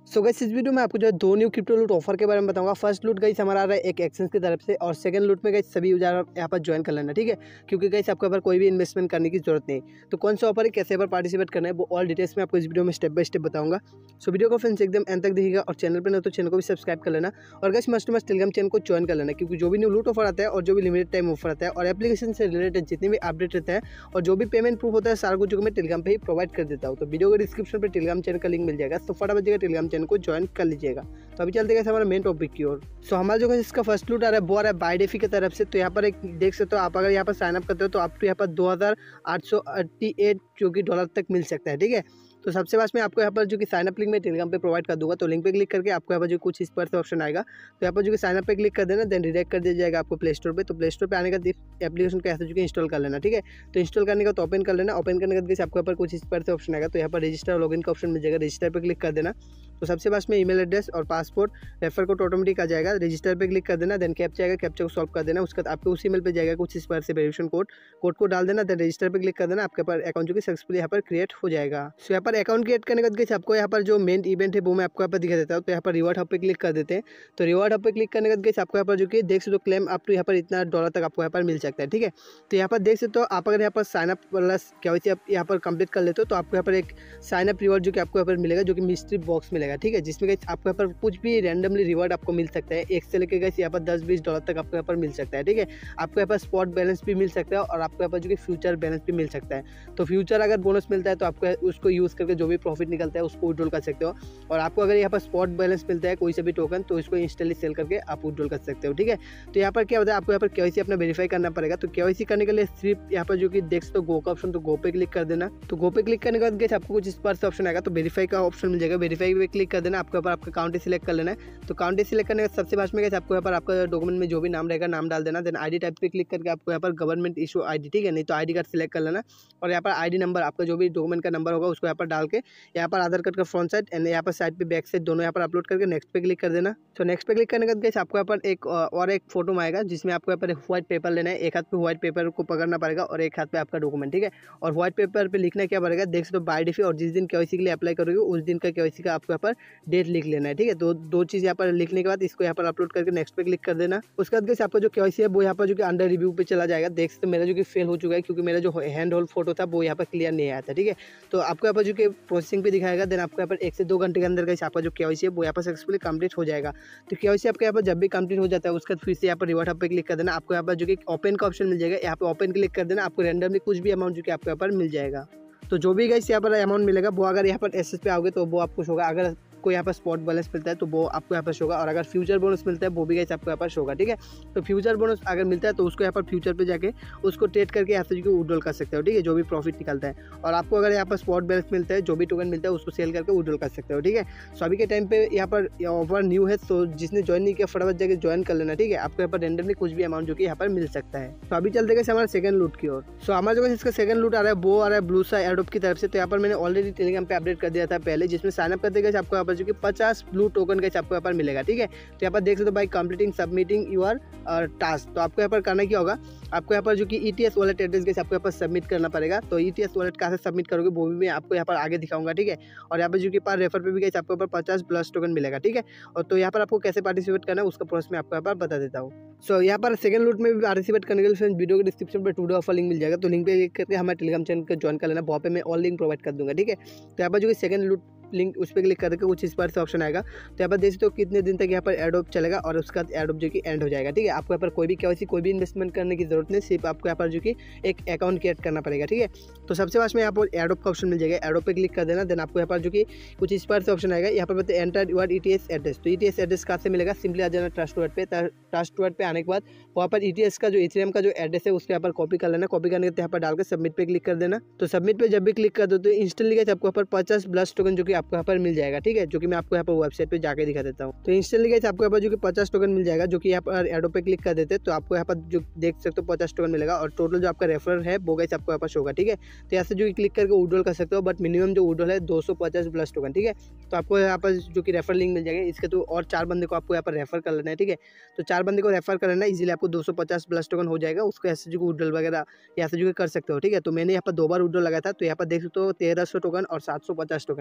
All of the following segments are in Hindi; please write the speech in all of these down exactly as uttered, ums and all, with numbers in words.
सो गाइस इस वीडियो में आपको जो है दो न्यू क्रिप्टो लूट ऑफर के बारे में बताऊंगा। फर्स्ट लूट गाइस हमारा आ रहा है एक एक्सचेंज की तरफ से, और सेकंड लूट में गाइस सभी यूजर यहाँ पर ज्वाइन कर लेना, ठीक है। क्योंकि गाइस आपको यहाँ पर कोई भी इन्वेस्टमेंट करने की जरूरत नहीं। तो कौन सा ऑफर है, कैसे पर पार्टिसिपेट करना है, वो ऑल डिटेल्स में आपको इस वीडियो में स्टेप बाय स्टेप बताऊंगा। सो वीडियो को फ्रेंड्स एकदम एंड तक देखिएगा, और चैनल पर न तो चैनल को भी सब्सक्राइब कर लेना, और guys must must Telegram channel को ज्वाइन कर लेना, क्योंकि जो भी न्यू लूट ऑफर आता है और जो भी लिमिटेड टाइम ऑफर आता है और एप्लीकेशन से रिलेटेड जितने भी अपडेट रहता है और जो भी पेमेंट प्रूफ होता है सारा कुछ जो मैं टेलीग्राम पे ही प्रोवाइड कर देता हूँ। तो वीडियो के डिस्क्रिप्शन पर टेलीग्राम चैनल का लिंक मिल जाएगा, तो फटाफट जाकर टेलीग्राम चैनल को ज्वाइन कर लीजिएगा। तो अभी चलते हैं हमारा मेन टॉपिक की ओर। सो हमारा जो है इसका फर्स्ट लूट आ रहा है वो आ रहा है बायडेफी की तरफ से। तो यहाँ पर एक देख सकते हो आप, अगर यहाँ पर साइन अप करते हो तो आपको यहाँ पर दो हज़ार आठ सौ अट्टी एट जो कि डॉलर तक मिल सकता है, ठीक है। तो सबसे पास में आपको यहाँ पर जो कि साइन अप लिंक मैं टेलीग्राम पे प्रोवाइड कर दूंगा। तो लिंक पे क्लिक करके आपको यहाँ पर जो कुछ इस पर से ऑप्शन आएगा, तो यहाँ पर जो कि साइन अप पे क्लिक कर देना, देन रिडायरेक्ट कर दिया जाएगा आपको प्ले स्टोर पे। तो प्ले स्टोर पे आने का एप्लीकेशन का ऐसे जो कि इंस्टॉल कर लेना, ठीक है। तो इंस्टॉल करने का तो ओपन कर लेना, ओपन करने के बाद आपको यहाँ पर कुछ इस पर से ऑप्शन आएगा, तो यहाँ पर रजिस्टर और लॉगिन का ऑप्शन मिल जाएगा, रजिस्टर पर क्लिक कर देना। तो सबसे पास में ईमेल एड्रेस और पासपोर्ट रेफर कोड ऑटोमेटिक आ जाएगा, रजिस्टर पे क्लिक कर देना, देन कैप्चा आएगा, कैप्चा को सॉल्व कर देना। उसके बाद आपको उसी ईमेल पे जाएगा कुछ इस पर से वेरिफिकेशन कोड, कोड को डाल देना, देन रजिस्टर पे क्लिक कर देना। आपके पास अकाउंट जो कि सक्सेसफुली यहाँ पर क्रिएट हो जाएगा। सो यहाँ पर अकाउंट क्रिएट करने के बाद आपको यहाँ पर जो मेन इवेंट है वो मैं आपको यहाँ पर दिखा देता हूँ। तो यहाँ पर रिवार्ड हब पे क्लिक कर देते हैं। तो रिवार्ड हब पे क्लिक करने के बाद आपको यहाँ पर जो कि देख सकते हो क्लेम अप टू यहाँ पर इतना डॉलर तक आपको यहाँ पर मिल सकता है, ठीक है। तो यहाँ पर देख सकते हो आप, अगर यहाँ पर साइन अप प्लस केवाईसी आप यहाँ पर कंप्लीट कर लेते हो तो आपको यहाँ पर एक साइन अप रिवार्ड जो कि आपको यहाँ पर मिलेगा, जो कि मिस्ट्री बॉक्स मिलेगा, ठीक है, जिसमें आपको यहाँ पर कुछ भी रैंडमली रिवार्ड आपको मिल सकता है। एक से लेकर गए यहाँ पर दस बीस डॉलर तक आपको यहाँ पर मिल सकता है, ठीक है। आपको यहाँ पर स्पॉट बैलेंस भी मिल सकता है, और आपको यहाँ पर जो कि फ्यूचर बैलेंस भी मिल सकता है। तो फ्यूचर अगर बोनस मिलता है तो आपको उसको यूज़ करके जो भी प्रॉफिट निकलता है उसको विड्रॉल कर सकते हो। और आपको अगर यहाँ पर स्पॉट बैलेंस मिलता है कोई से भी टोकन, तो इसको इंस्टेंटली सेल करके आप विड्रॉल कर सकते हो, ठीक है। तो यहाँ पर क्या होता है, आपको यहाँ पर केवाईसी अपना वेरीफाई करना पड़ेगा। तो केवाईसी करने के लिए सिर्फ यहाँ पर जो कि देख सकते हो गो का ऑप्शन, तो गो पे क्लिक कर देना। तो गो पे क्लिक करने के बाद आपको कुछ इस पर से ऑप्शन आएगा, तो वेरीफाई का ऑप्शन मिल जाएगा, वेरीफाई पे क्लिक कर देना। आपके ऊपर आपका काउंटी सिलेक्ट कर लेना है। तो काउंटी सिलेक्ट करने के सबसे पास में आपको यहाँ पर आपका डॉक्यूमेंट में जो भी नाम रहेगा नाम डाल देना। देन आईडी टाइप पे क्लिक करके आपको यहाँ पर गवर्नमेंट इशू आईडी, ठीक है, नहीं तो आईडी कार्ड सिलेक्ट कर लेना। और यहाँ पर आईडी नंबर आपका जो भी डॉक्यूमेंट का नंबर होगा उसको यहाँ पर डाल के यहाँ पर आधार कार्ड का फ्रंट साइड एंड यहाँ पर साइड पे बैक साइड दोनों यहाँ पर अपलोड करके नेक्स्ट पे क्लिक कर देना। तो नेक्स्ट पे क्लिक करने के बाद आपको यहाँ पर एक और एक फोटो में आएगा, जिसमें आपको यहाँ पर व्हाइट पेपर लेना है। एक हाथ पे व्हाइट पेपर को पकड़ना पड़ेगा और एक हाथ पे आपका डॉक्यूमेंट, ठीक है। और व्हाइट पेपर पे लिखना क्या पड़ेगा, देख सकते हो बायडेफी, और जिस दिन केवाईसी के लिए अप्लाई करोगे उस दिन का केवाईसी का आपको यहाँ पर डेट लिख लेना है, ठीक है। दो दो चीज़ यहाँ पर लिखने के बाद इसको यहाँ पर अपलोड करके नेक्स्ट पे क्लिक कर देना। उसके बाद आपका जो केवाईसी है वो यहाँ पर जो कि अंडर रिव्यू पे चला जाएगा। देख सकते मेरा जो कि फेल हो चुका है, क्योंकि मेरा जो हैंड होल्ड फोटो था वो यहाँ पर क्लियर नहीं आया था, ठीक है। तो आपको यहाँ पर जो कि प्रोसेसिंग पे दिखाएगा, देन आपको यहाँ पर एक से दो घंटे के अंदर का आपका जो केवाईसी है वो यहाँ पर सक्सेसफुली कंप्लीट हो जाएगा। तो केवाईसी आपका यहाँ पर जब भी कंप्लीट हो जाता है उसके बाद फिर से यहाँ पर रिवार्ड हब पे क्लिक कर देना। आपको यहाँ पर जो कि ओपन का ऑप्शन मिल जाएगा, यहाँ पर ओपन क्लिक कर देना। आपको रैंडमली कुछ भी अमाउंट जो कि आपको यहाँ पर मिल जाएगा। तो जो भी गाइस यहाँ पर अमाउंट मिलेगा वो अगर यहाँ पर एस एस पे आओगे तो वो आपको होगा, अगर को यहाँ पर स्पॉट बैलेंस मिलता है तो वो आपको यहाँ पर शो होगा, और अगर फ्यूचर बोनस मिलता है वो भी गाइस आपको यहाँ पर शो होगा, ठीक है। तो फ्यूचर बोनस अगर मिलता है तो उसको यहाँ पर फ्यूचर पे जाके उसको ट्रेड करके यहाँ से जो विड्रॉल कर सकते हो, ठीक है, जो भी प्रॉफिट निकलता है। और आपको अगर यहाँ पर स्पॉट बैलेंस मिलता है, जो भी टोकन मिलता है उसको सेल करके विड्रॉल कर सकते हो, ठीक है। सो अभी के टाइम पे यहाँ पर ऑफर न्यू है, तो जिसने ज्वाइन नहीं किया फटाफट जाकर ज्वाइन कर लेना, ठीक है। आपको यहाँ पर रैंडमली कुछ भी अमाउंट जो कि यहाँ पर मिल सकता है। तो अभी चलते गए हमारे सेकंड लूट की ओर। सो हमारे जो इसका सेकंड लूट आ रहा है वो आ रहा है ब्लूसा एयरड्रॉप की तरफ से। तो यहाँ पर मैंने ऑलरेडी टेलीग्राम पे अपडेट कर दिया था पहले, जिसमें साइन अप करते गए आपको यहाँ पर जो कि पचास ब्लू टोकन का आपको यहाँ पर मिलेगा, ठीक है। तो यहाँ पर देख सकते हो by completing submitting your task. तो आपको यहाँ पर करना क्या होगा, आपको यहाँ पर जो कि ईटीएस वॉलेट एड्रेस के आपको यहाँ पर सबमिट करना पड़ेगा। तो ईटीएस वॉलेट कहाँ से सबमिट करोगे वो भी मैं आपको यहाँ पर आगे दिखाऊंगा, ठीक है। और यहाँ पर जो कि पर रेफर पे भी गए आपको यहाँ पर पचास प्लस टोकन मिलेगा, ठीक है। और तो यहाँ पर आपको कैसे पार्टिसिपेट करना है उसका प्रोसेस मैं आपको यहाँ पर बता देता हूँ। सो यहाँ पर सेकंड लूट में भी पार्टिसिपेट करने के लिए फ्रेंड्स वीडियो के डिस्क्रिप्शन पर टुडे ऑफर लिंक मिल जाएगा। तो लिंक पे क्लिक करके हमारे टेलीग्राम चैनल को ज्वाइन कर लेना, वहाँ पे मैं ऑल लिंक प्रोवाइड कर दूंगा, ठीक है। तो यहाँ पर जो कि सेकंड लूट लिंक उस पर क्लिक करके कुछ इस पर से ऑप्शन आएगा। तो यहाँ पर देख सकते हो कितने दिन तक यहाँ पर एडोप चलेगा, और उसका एडोप जो कि एंड हो जाएगा, ठीक है। आपको यहाँ पर कोई भी केवाईसी कोई भी इन्वेस्टमेंट करने की जरूरत नहीं, सिर्फ आपको यहाँ पर जो कि एक अकाउंट क्रिएट करना पड़ेगा, ठीक है। तो सबसे पास में यहाँ पर एडोप का ऑप्शन मिल जाएगा, एडोप पे क्लिक कर देना। देन आपको यहाँ पर जो कि कुछ इस पर से ऑप्शन आएगा, यहाँ पर बताए एंटर यूर ईटीएस एड्रेस। तो ईटीएस एड्रेस कहाँ से मिलेगा, सिंपली आ जाना ट्रस्ट वर्ड पे। ट्रस्ट वर्ड पे आने के बाद वहाँ पर ईटीएस का जो इथेरियम का जो एड्रेस है उसको यहाँ पर कॉपी कर लेना। कॉपी करने के यहाँ पर डालकर सबमिट पे क्लिक कर देना। तो सबमिट पे जब भी क्लिक कर दो तो इंस्टेंटली आपको यहाँ पर पचास प्लस टोकन जो कि आपको यहाँ पर मिल जाएगा, ठीक है, जो कि मैं आपको यहाँ पर वेबसाइट पे जाके दिखा देता हूँ। तो इंस्टेंटली गाइस आपको यहाँ पर जो कि पचास टोकन मिल जाएगा, जो कि यहाँ पर एडो पे क्लिक कर देते हैं तो आपको यहाँ पर जो देख सकते हो पचास टोकन मिलेगा, और टोटल जो आपका रेफरल है वो गाइस आपको यहाँ पर होगा, ठीक है। तो यहाँ से जो क्लिक करके विड्रॉल कर सकते हो, बट मिनिमम जो विड्रॉल है दो सौ पचास प्लस टोकन, ठीक है। तो आपको यहाँ पर जो कि रेफर लिंक मिल जाएगा, इसके तो और चार बंदे को आपको यहाँ पर रेफर कर लेना है, ठीक है। तो चार बंदे को रेफर कर लेना, इजीली आपको दो सौ पचास प्लस टोकन हो जाएगा। उसको ऐसे जो विड्रॉल वगैरह यहाँ से जो कर सकते हो, ठीक है। तो मैंने यहाँ पर दो बार विड्रॉल लगाया था, तो यहाँ पर देख सकते हो तेरह सौ टोकन और सात सौ पचास टोकन। तो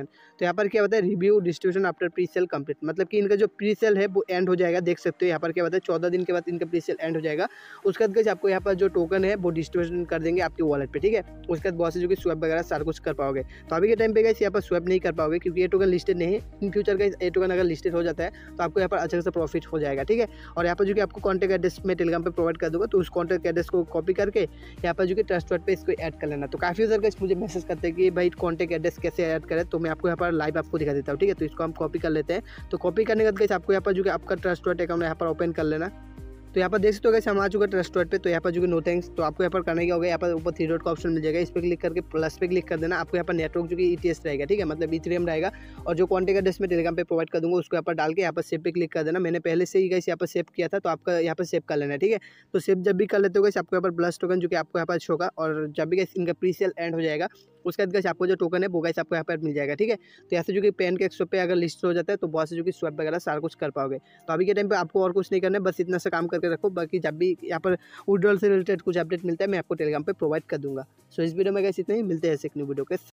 यहाँ पर क्या होता है, review distribution after pre sale complete, मतलब कि इनका जो प्री सेल है वो एंड हो जाएगा। देख सकते हो यहाँ पर क्या होता है, चौदह दिन के बाद इनका प्री सेल एंड हो जाएगा। उसके बाद गाइस आपको यहाँ पर जो टोकन है वो डिस्ट्रीब्यूशन कर देंगे आपके वॉलेट पे, ठीक है। उसके बाद बहुत से जो कि स्वैप वगैरह सारा कुछ कर पाओगे। तो अभी के टाइम पे गाइस यहाँ पर स्वैप नहीं कर पाओगे क्योंकि ये टोकन लिस्टेड नहीं है। इन फ्यूचर गाइस ये टोकन अगर लिस्टेड हो जाता है तो आपको यहाँ पर अच्छा खासा प्रॉफिट हो जाएगा, ठीक है। और यहाँ पर जो कि आपको कॉन्टैक्ट एड्रेस में टेलीग्राम पे प्रोवाइड कर दूंगा, तो उस कॉन्टैक्ट एड्रेस को कॉपी करके यहाँ पर जो कि ट्रस्ट वर्ड पे इसको ऐड कर लेना। तो काफ़ी यूजर गाइस मुझे मैसेज करते हैं कि भाई कॉन्टैक्ट एड्रेस कैसे ऐड करें, तो मैं आपको यहाँ पर लाइव आपको दिखा देता हूँ, ठीक है। तो इसको हम कॉपी कर लेते हैं। तो कॉपी करने के बाद गाइस आपको यहाँ पर जो कि आपका ट्रस्ट वर्ड अकाउंट यहाँ पर ओपन कर लेना। तो यहाँ पर देख सकते हो गाइस हम आ चुका है ट्रस्ट वर्ड पे। तो यहाँ पर जो कि नो थैंक्स, तो आपको यहाँ पर करना क्या होगा, यहाँ पर ऊपर थ्री डॉट का ऑप्शन मिल जाएगा, इस पर क्लिक करके प्लस पे क्लिक कर देना। आपको यहाँ पर नेटवर्क जो कि ईटीएस रहेगा, ठीक है, मतलब इथेरियम रहेगा। और जो कॉन्टैक्ट एड्रेस में टेलीग्राम पे प्रोवाइड कर दूंगा उसको यहाँ पर डाल के यहाँ पर सेव पे क्लिक कर देना। मैंने पहले से ही गाइस यहाँ पर सेव किया था, तो आपका यहाँ पर सेव कर लेना है, ठीक है। तो सेव जब भी कर लेते हो गाइस आपको यहाँ पर प्लस टोकन जो कि आपको यहाँ पर शो होगा, और जब भी गाइस इनका प्री सेल एंड हो जाएगा उसके बाद गाइस आपको जो टोकन है वो गाइस आपको यहाँ पर मिल जाएगा, ठीक है। तो यहाँ से जो कि पेन के एक्सो पे अगर लिस्ट हो जाता है तो बहुत से जो कि स्वैप वगैरह सारा कुछ कर पाओगे। तो अभी के टाइम पे आपको और कुछ नहीं करना है, बस इतना सा काम करके रखो। बाकी जब भी यहाँ पर विड्रॉल से रिलेटेड कुछ अपडेट मिलता है मैं आपको टेलीग्राम पे प्रोवाइड कर दूंगा। सो इस वीडियो में गाइस इतना ही, मिलते हैं ऐसे एक न्यू वीडियो के।